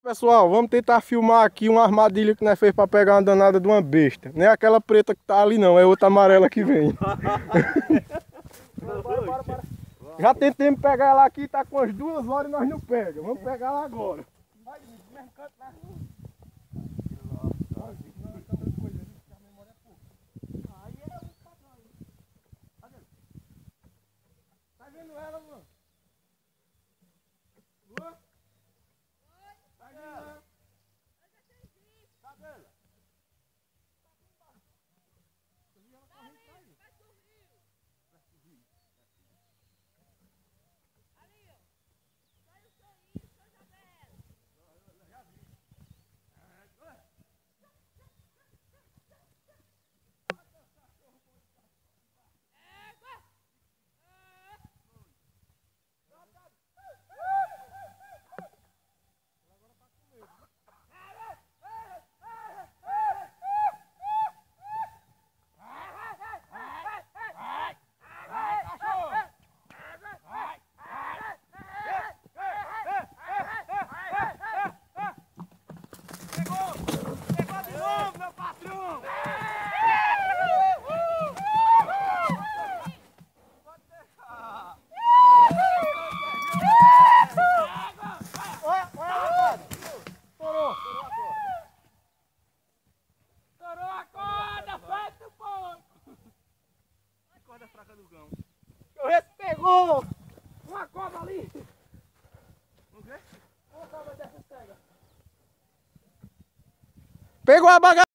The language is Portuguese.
Pessoal, vamos tentar filmar aqui uma armadilha que nós fez para pegar uma danada de uma besta. Não é aquela preta que tá ali não, é outra amarela que vem. Bora. Já tentamos pegar ela aqui, tá com as 2 horas e nós não pegamos. Vamos pegar ela agora. Vai, do mesmo canto lá. Tá vendo ela, Luan? Luan? Tá vendo ela? Tá vendo? Pegou uma cobra ali. O quê? Uma cobra dessa cega. Pegou a bagaça.